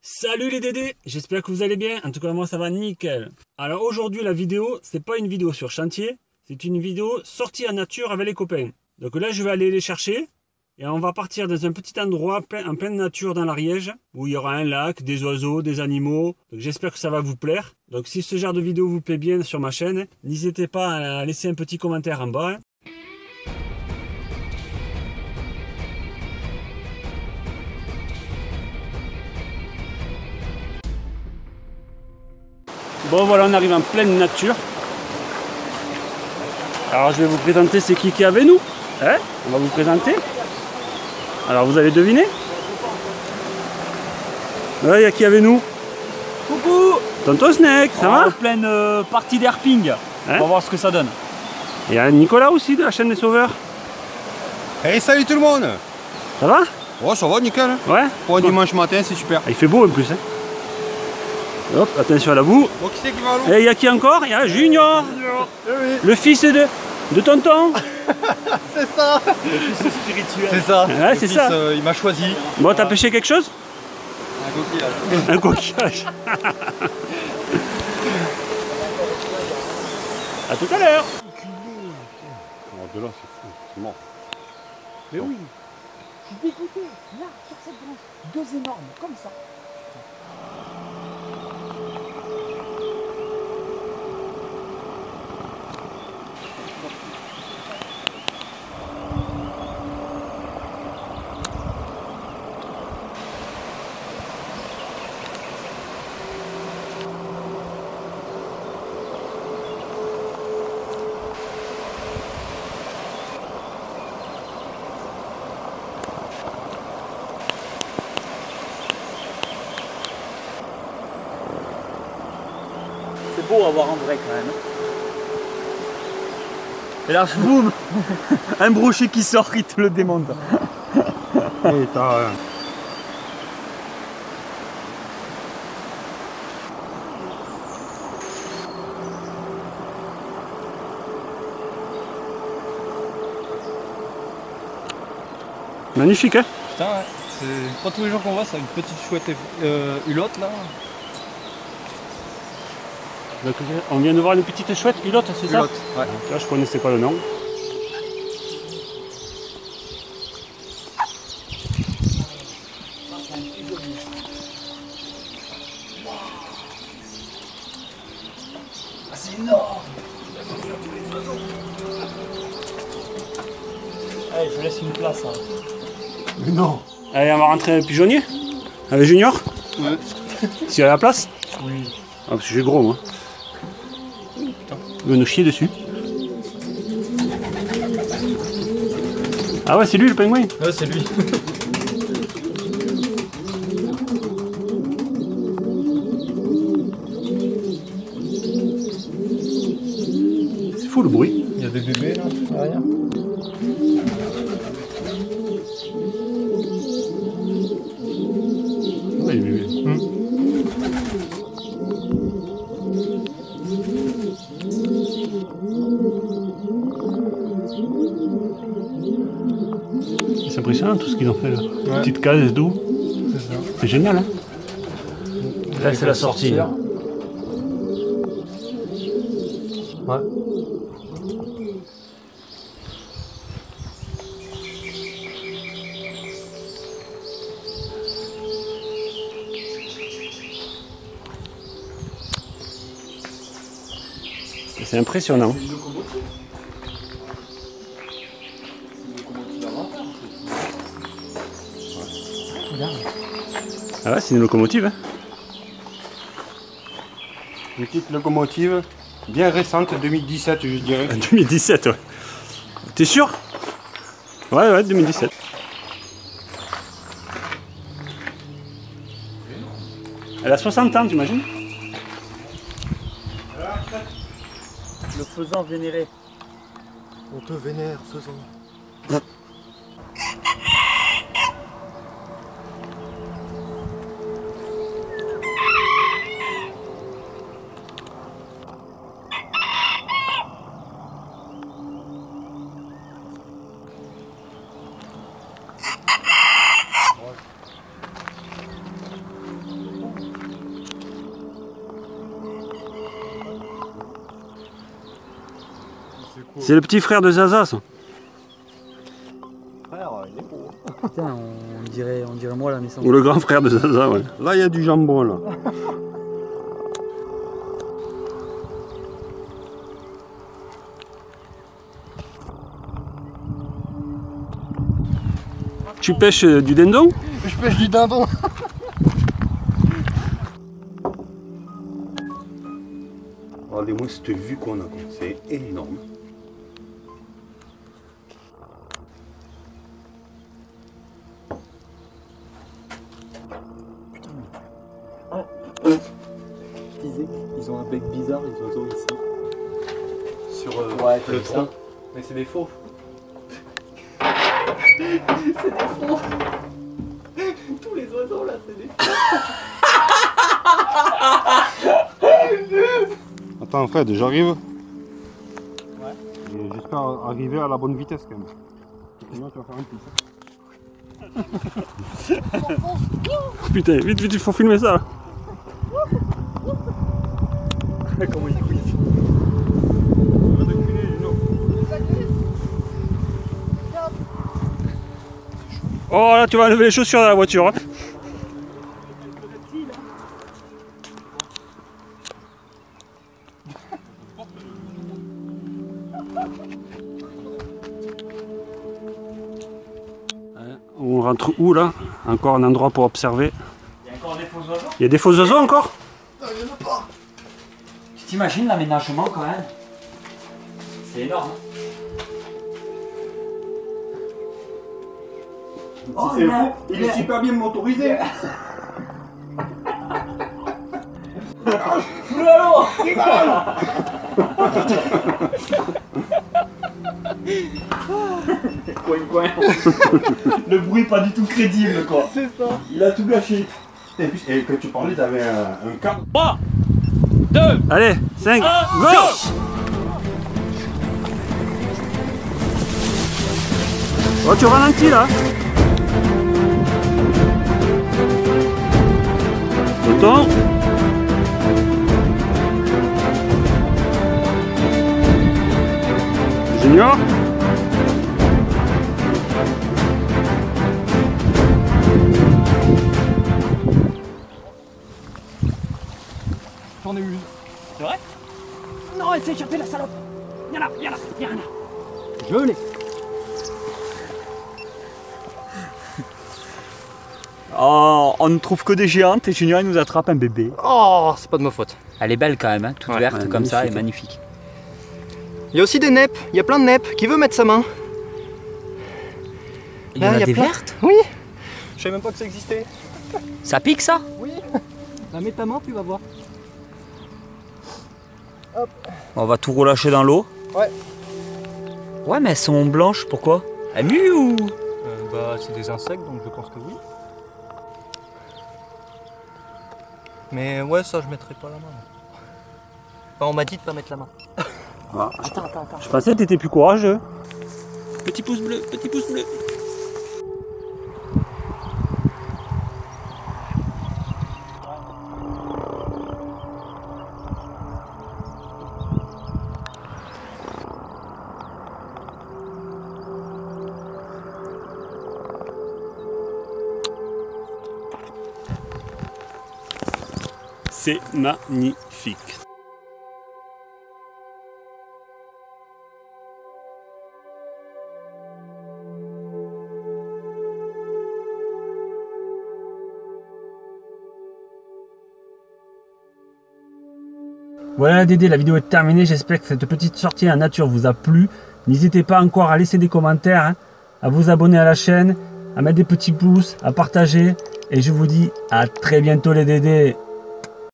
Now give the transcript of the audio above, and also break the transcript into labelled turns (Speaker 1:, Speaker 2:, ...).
Speaker 1: Salut les Dédés, j'espère que vous allez bien, en tout cas moi ça va nickel. Alors aujourd'hui la vidéo, c'est pas une vidéo sur chantier, c'est une vidéo sortie en nature avec les copains. Donc là je vais aller les chercher et on va partir dans un petit endroit en pleine nature dans l'Ariège où il y aura un lac, des oiseaux, des animaux. Donc j'espère que ça va vous plaire. Donc si ce genre de vidéo vous plaît bien sur ma chaîne, n'hésitez pas à laisser un petit commentaire en bas. Bon voilà, on arrive en pleine nature. Alors je vais vous présenter c'est qui est avec nous. Hein, on va vous présenter. Alors vous allez deviner. Ouais, il y a qui avec nous?
Speaker 2: Coucou!
Speaker 1: Tonton Snake, ça va?
Speaker 2: En pleine partie d'herping.
Speaker 1: Hein?
Speaker 2: On va voir ce que ça donne.
Speaker 1: Il y a Nicolas aussi de la chaîne des Sauveurs.
Speaker 3: Hey, salut tout le monde!
Speaker 1: Ça va?
Speaker 3: Oh, ça va, nickel.
Speaker 1: Ouais.
Speaker 3: Pour un dimanche matin, c'est super.
Speaker 1: Ah, il fait beau en plus. Hein. Hop, attention à la boue.
Speaker 3: Bon, qui c'est qui va à l'eau?
Speaker 1: Et il y a qui encore? Il y a Junior,
Speaker 3: Eh oui.
Speaker 1: le fils de tonton.
Speaker 3: C'est ça!
Speaker 2: Le fils spirituel.
Speaker 3: C'est ça.
Speaker 1: Ouais, c'est ça.
Speaker 3: Il m'a choisi.
Speaker 1: Bon, t'as pêché quelque chose?
Speaker 3: Un coquillage.
Speaker 1: Un coquillage. A tout à l'heure.
Speaker 3: De là, c'est fou. C'est mort.
Speaker 2: Mais oui. Je suis dégoûté. Là, sur cette branche, deux énormes, comme ça. C'est beau à voir en vrai quand même. Et là, boum, un brochet qui sort, il te le démonte.
Speaker 3: Et t'as...
Speaker 1: Magnifique, hein?
Speaker 4: Putain, ouais. C'est pas tous les jours qu'on voit ça, une petite chouette hulotte là.
Speaker 1: Donc, on vient de voir une petite chouette hulotte, c'est ça?
Speaker 4: Hulotte, ouais.
Speaker 1: Là, je connaissais pas le nom.
Speaker 2: C'est énorme. Allez, je laisse une place. Hein.
Speaker 1: Mais non. Allez, on va rentrer un pigeonnier avec Junior.
Speaker 4: Ouais.
Speaker 1: S'il y a la place.
Speaker 2: Oui.
Speaker 1: Ah, parce que j'ai gros, moi. Il va nous chier dessus. Ah ouais, c'est lui le pingouin.
Speaker 4: Ouais, c'est lui.
Speaker 1: C'est fou le bruit.
Speaker 4: Il y a des bébés là, derrière.
Speaker 1: Ouais, il est bébé. C'est impressionnant tout ce qu'ils ont fait là.
Speaker 4: Ouais.
Speaker 1: Petite case d'eau.
Speaker 4: C'est ça.
Speaker 1: C'est génial, hein. Là, c'est la sortie.
Speaker 4: Sortir. Ouais.
Speaker 1: C'est impressionnant. Ah ouais, c'est une locomotive. Hein.
Speaker 3: Une petite locomotive bien récente, 2017, je dirais.
Speaker 1: 2017, ouais. T'es sûr? Ouais, ouais, 2017. Elle a 60 ans, t'imagines?
Speaker 2: Le faisan vénéré.
Speaker 3: On te vénère, faisons.
Speaker 1: C'est le petit frère de Zaza, ça.
Speaker 4: Frère, il est beau.
Speaker 2: Putain, on dirait moi à la naissance.
Speaker 1: Ou le grand frère de Zaza, ouais. Là, il y a du jambon, là. Tu pêches du dindon?
Speaker 4: Je pêche du dindon.
Speaker 3: Regardez-moi cette vue qu'on a, c'est énorme.
Speaker 4: Ils ont un bec bizarre, les oiseaux ici. Sur le tronc. Mais c'est des faux. C'est des faux. Tous les oiseaux là, c'est des faux.
Speaker 3: Attends Fred, j'arrive. Ouais. J'espère arriver à la bonne vitesse quand même. Sinon tu vas faire un plus.
Speaker 1: Putain, vite, vite, il faut filmer ça.
Speaker 4: Comment il couille.
Speaker 1: Oh là, tu vas enlever les chaussures de la voiture. Hein. On rentre où là? Encore un endroit pour observer.
Speaker 2: Il y a encore des faux oiseaux?
Speaker 1: Il y a des faux oiseaux encore?
Speaker 2: Non, il n'y en a pas. Tu t'imagines l'aménagement quand même? C'est énorme.
Speaker 3: Oh, c'est fou, il est super bien motorisé.
Speaker 2: Coin. Le bruit pas du tout crédible quoi.
Speaker 4: C'est ça.
Speaker 3: Il a tout gâché. Et puis, et quand tu parlais, t'avais un cadre.
Speaker 2: 3, 2,
Speaker 1: Allez, 5, go! Oh, tu ralentis là. Tonton. Junior.
Speaker 4: J'en ai eu une.
Speaker 2: c'est vrai? Non, elle s'est échappée la salope. Viens là.
Speaker 4: Je l'ai.
Speaker 2: Oh, on ne trouve que des géantes et Junior il nous attrape un bébé.
Speaker 4: Oh, c'est pas de ma faute.
Speaker 2: Elle est belle quand même, hein, toute
Speaker 4: Ouais,
Speaker 2: verte
Speaker 1: ouais,
Speaker 2: comme ça, elle est
Speaker 1: magnifique.
Speaker 2: magnifique.
Speaker 4: Il y a aussi des neppes. Il y a plein de neppes. Qui veut mettre sa main?
Speaker 2: Il y en a des
Speaker 4: plein.
Speaker 2: vertes?
Speaker 4: Oui. Je savais même pas que ça existait.
Speaker 2: Ça pique ça?
Speaker 4: Oui. Bah, mets ta main, tu vas voir.
Speaker 2: On va tout relâcher dans l'eau.
Speaker 4: Ouais.
Speaker 2: Ouais, mais elles sont blanches, pourquoi? Elles muent ou?
Speaker 4: Bah, c'est des insectes, donc je pense que oui. Mais ouais, ça, je mettrai pas la main. Enfin, on m'a dit de pas mettre la main.
Speaker 1: Ah,
Speaker 4: Attends.
Speaker 1: je pensais que t'étais plus courageux.
Speaker 2: Petit pouce bleu, petit pouce bleu.
Speaker 1: C'est magnifique. Voilà Dédé, la vidéo est terminée. J'espère que cette petite sortie en nature vous a plu. N'hésitez pas encore à laisser des commentaires, hein, à vous abonner à la chaîne, à mettre des petits pouces, à partager. Et je vous dis à très bientôt les Dédés.